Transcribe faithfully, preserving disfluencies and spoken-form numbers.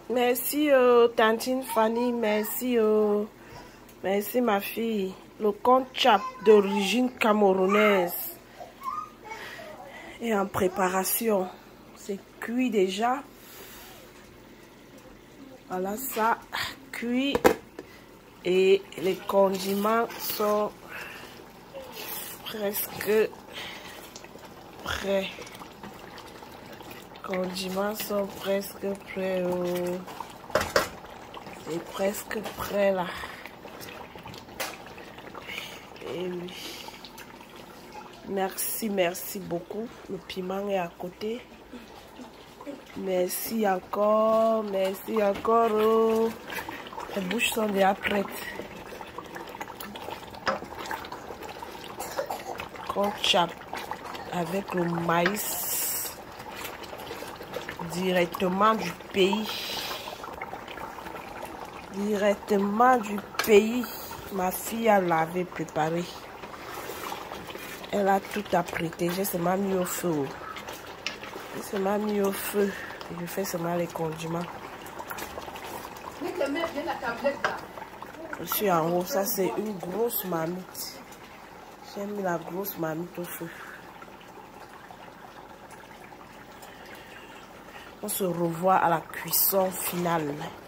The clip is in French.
Merci, euh, Tantine Fanny. Merci, euh, merci, ma fille. Le compte chap d'origine camerounaise est en préparation. C'est cuit déjà. Voilà ça, cuit. Et les condiments sont presque prêts. Les condiments sont presque prêts. Oh. C'est presque prêt là. Et oui. Merci, merci beaucoup. Le piment est à côté. Merci encore, merci encore. Oh. Les bouches sont déjà prêtes. Qu'on chape avec le maïs directement du pays. Directement du pays. Ma fille a lavé, préparé. Elle a tout apprêté. J'ai seulement mis au feu. J'ai seulement mis au feu. Je fais seulement les condiments. Je suis en haut. Ça, c'est une grosse marmite. J'ai mis la grosse marmite au feu. On se revoit à la cuisson finale.